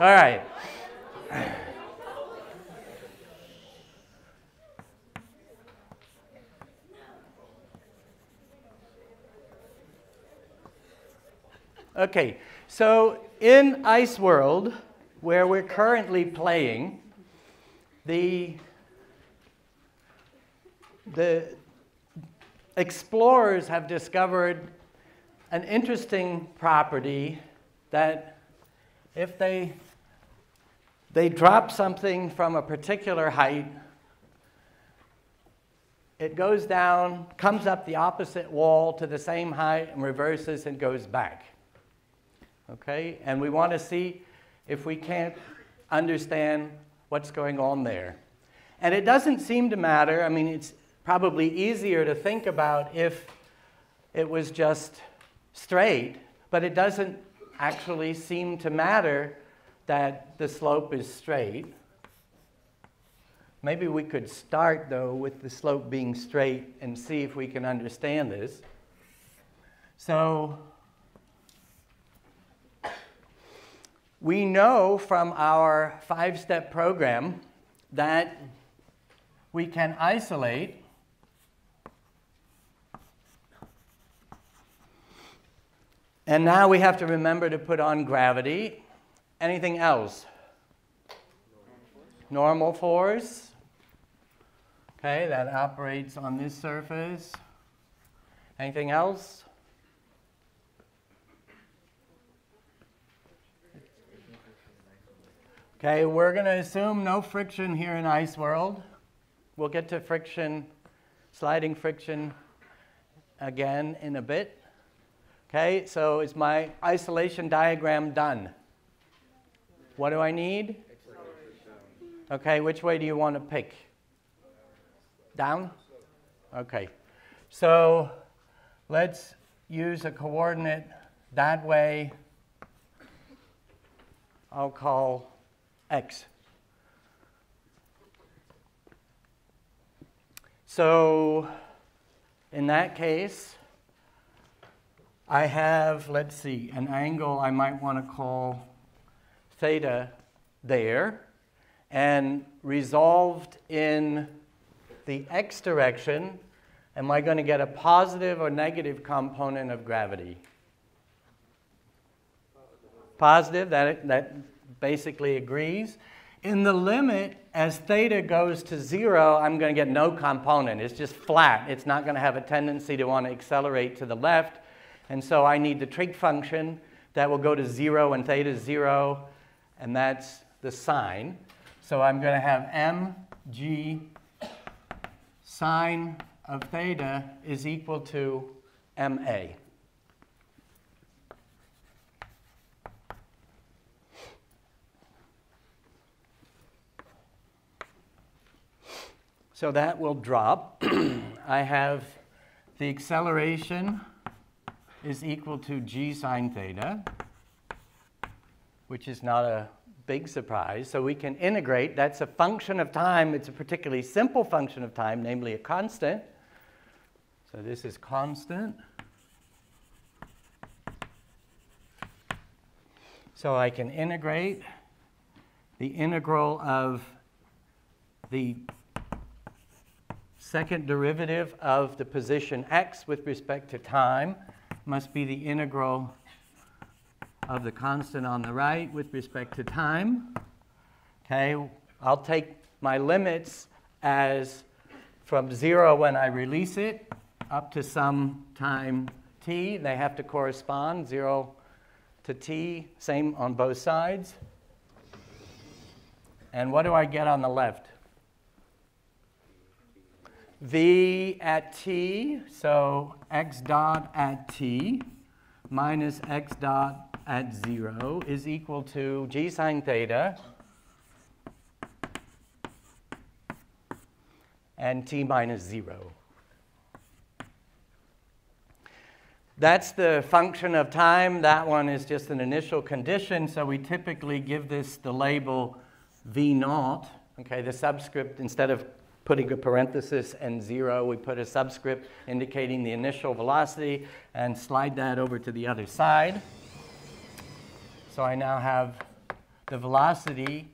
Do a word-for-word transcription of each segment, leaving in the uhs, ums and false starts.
All right. Okay, so in Ice World, where we're currently playing, the, the explorers have discovered an interesting property that if they, they drop something from a particular height, it goes down, comes up the opposite wall to the same height, and reverses and goes back. Okay, and we want to see if we can't understand what's going on there. And it doesn't seem to matter. I mean, it's probably easier to think about if it was just straight, but it doesn't actually seem to matter that the slope is straight. Maybe we could start, though, with the slope being straight and see if we can understand this. So we know from our five-step program that we can isolate and now we have to remember to put on gravity. Anything else? Normal force. Okay, that operates on this surface. Anything else? Okay, we're going to assume no friction here in Ice World. We'll get to friction, sliding friction again in a bit. Okay, so is my isolation diagram done? What do I need? Okay, which way do you want to pick? Down? Okay, so let's use a coordinate that way. I'll call X. So in that case, I have, let's see, an angle I might want to call theta there, and resolved in the x direction, am I going to get a positive or negative component of gravity? Positive, that, that basically agrees. In the limit, as theta goes to zero, I'm going to get no component. It's just flat. It's not going to have a tendency to want to accelerate to the left. And so I need the trig function that will go to zero when theta is zero, and that's the sine. So I'm going to have mg sine of theta is equal to ma. So that will drop. I have the acceleration is equal to g sine theta, which is not a big surprise. So we can integrate. That's a function of time. It's a particularly simple function of time, namely a constant. So this is constant. So I can integrate the integral of the second derivative of the position x with respect to time must be the integral of the constant on the right with respect to time. Okay, I'll take my limits as from zero when I release it up to some time t. They have to correspond, zero to t, same on both sides. And what do I get on the left? V at t, so x dot at t minus x dot at zero is equal to g sine theta and t minus zero. That's the function of time. That one is just an initial condition, so we typically give this the label v naught. Okay, the subscript, instead of putting a parenthesis and zero, we put a subscript indicating the initial velocity and slide that over to the other side. So I now have the velocity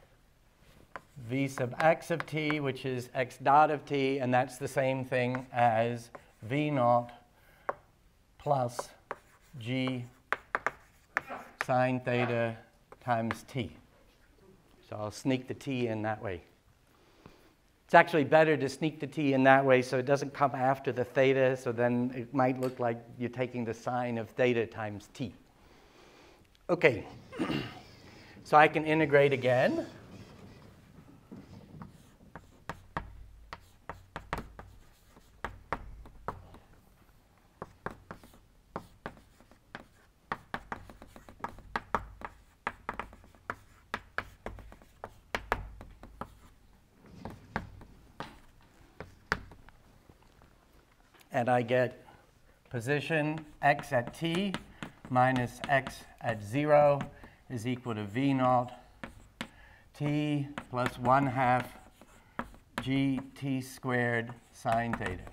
v sub x of t, which is x dot of t, and that's the same thing as v naught plus g sine theta times t. So I'll sneak the t in that way. It's actually better to sneak the t in that way so it doesn't come after the theta, so then it might look like you're taking the sine of theta times t. Okay, so I can integrate again. And I get position x at t minus x at zero is equal to v naught t plus one half g t squared sine theta.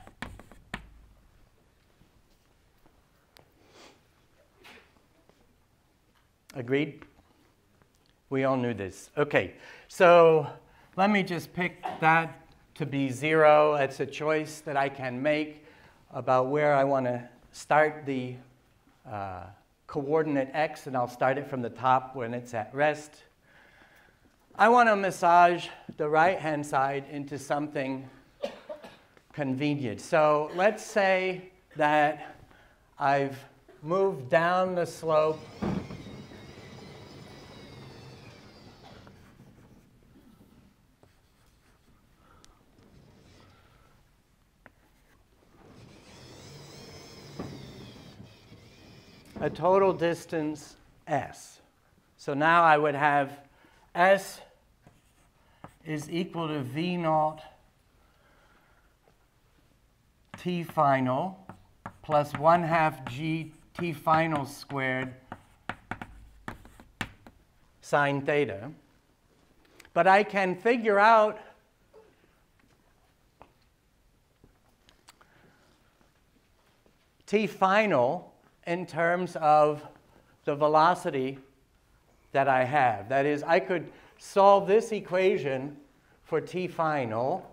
Agreed? We all knew this. Okay, so let me just pick that to be zero. It's a choice that I can make about where I want to start the uh, coordinate x, and I'll start it from the top when it's at rest. I want to massage the right-hand side into something convenient. So let's say that I've moved down the slope a total distance s. So now I would have s is equal to v naught t final plus one half g t final squared sine theta. But I can figure out t final in terms of the velocity that I have. That is, I could solve this equation for t final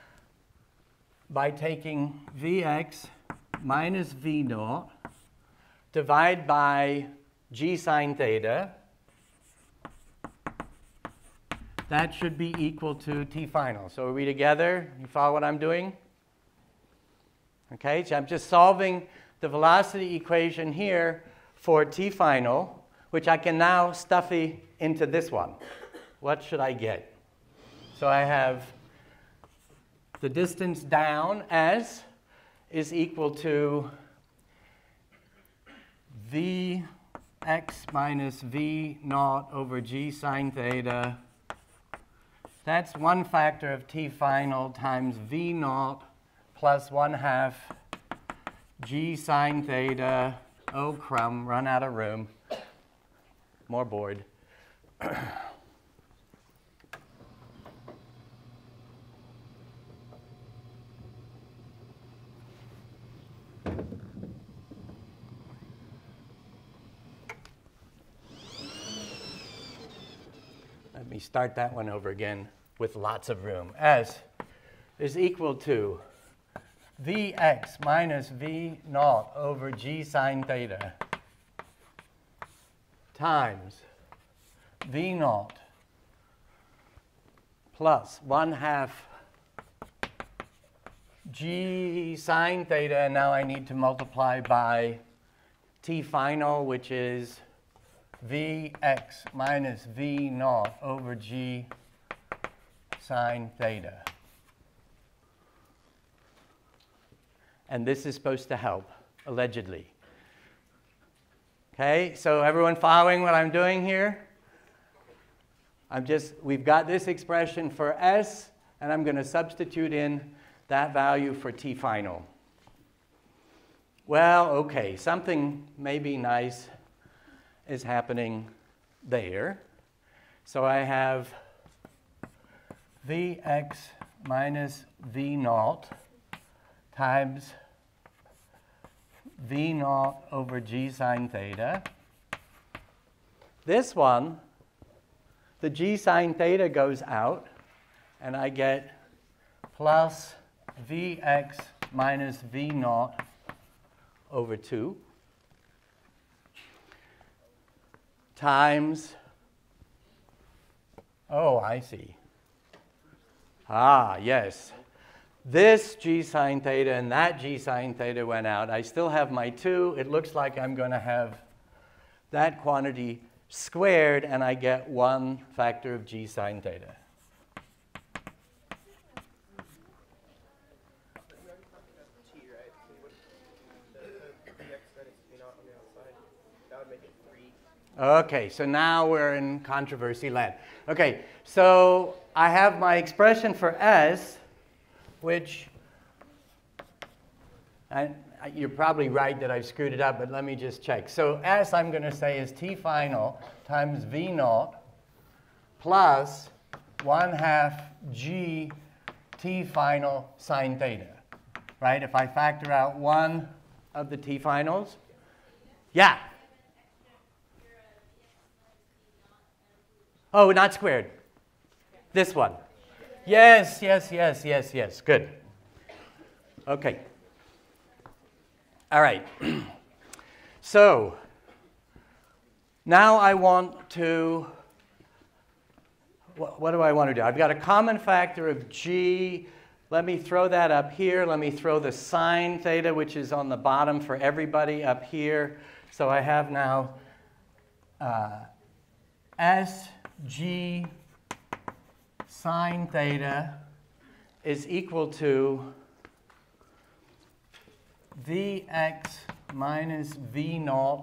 by taking vx minus v naught divide by g sine theta. That should be equal to t final. So are we together? You follow what I'm doing? Okay, so I'm just solving the velocity equation here for t final, which I can now stuffy into this one. What should I get? So I have the distance down, s, is equal to vx minus v naught over g sine theta. That's one factor of t final times v naught plus one half g sine theta. Oh, crumb, run out of room. More bored. Let me start that one over again with lots of room. S is equal to vx minus v naught over g sine theta times v naught plus one half g sine theta, and now I need to multiply by t final, which is vx minus v naught over g sine theta. And this is supposed to help, allegedly. Okay, so everyone following what I'm doing here? I'm just, we've got this expression for s, and I'm going to substitute in that value for t final. Well, okay, something maybe nice is happening there. So I have vx minus v naught times v naught over g sine theta. This one the g sine theta goes out, and I get plus Vx minus V naught over two times, oh, I see. Ah, yes. This g sine theta and that g sine theta went out. I still have my two. It looks like I'm going to have that quantity squared, and I get one factor of g sine theta. Okay, so now we're in controversy land. Okay, so I have my expression for S, which, I, you're probably right that I've screwed it up, but let me just check. So S, I'm going to say, is T final times V naught plus one half G T final sine theta, right? If I factor out one of the T finals. Yeah. Oh, not squared. This one. Yes, yes, yes, yes, yes. Good. Okay. All right. So now I want to, what, what do I want to do? I've got a common factor of G. Let me throw that up here. Let me throw the sine theta, which is on the bottom for everybody, up here. So I have now uh, S G sine theta is equal to Vx minus V naught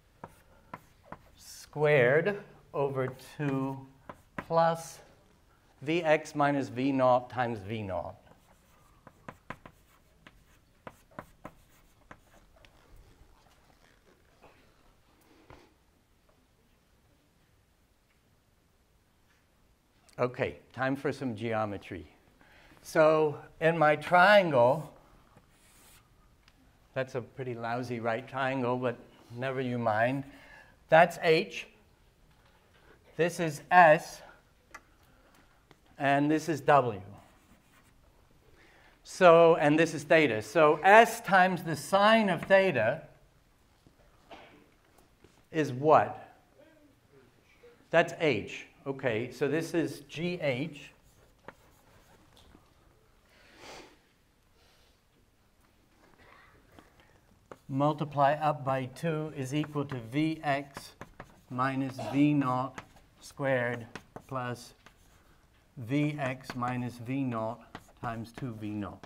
squared over two plus Vx minus V naught times V naught. Okay, time for some geometry. So in my triangle, that's a pretty lousy right triangle, but never you mind. That's H. This is S. And this is W. So, and this is theta. So S times the sine of theta is what? That's H. Okay, so this is G H. Multiply up by two is equal to Vx minus V naught squared plus Vx minus V naught times two V naught.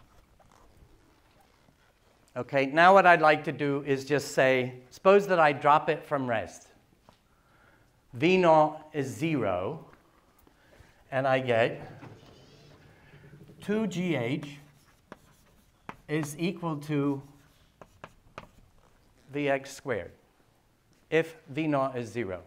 Okay, now what I'd like to do is just say, suppose that I drop it from rest. V naught is zero, and I get two G H is equal to Vx squared, if V naught is zero.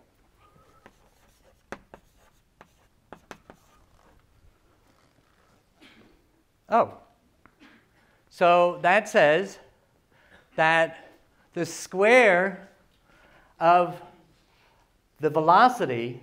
Oh, so that says that the square of the velocity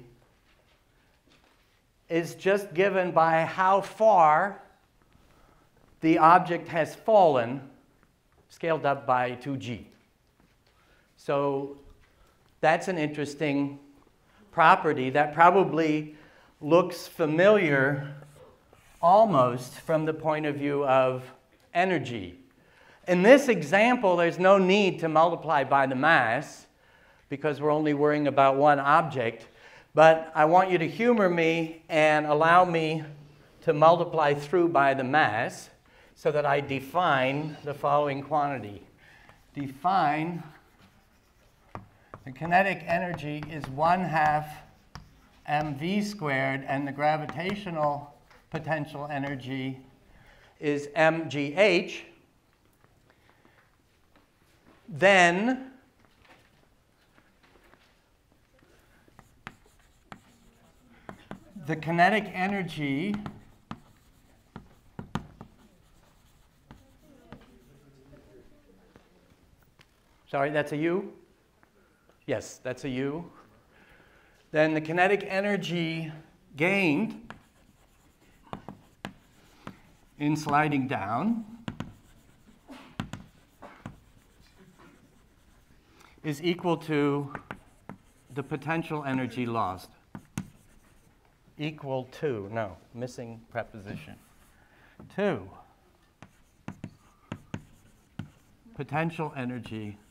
is just given by how far the object has fallen, scaled up by two g. So that's an interesting property that probably looks familiar almost from the point of view of energy. In this example, there's no need to multiply by the mass because we're only worrying about one object. But I want you to humor me and allow me to multiply through by the mass so that I define the following quantity. Define the kinetic energy is one half mv squared, and the gravitational potential energy is mgh. Then the kinetic energy sorry, that's a U? Yes, that's a U. then the kinetic energy gained in sliding down is equal to the potential energy lost. Equal to, no, missing preposition. To potential energy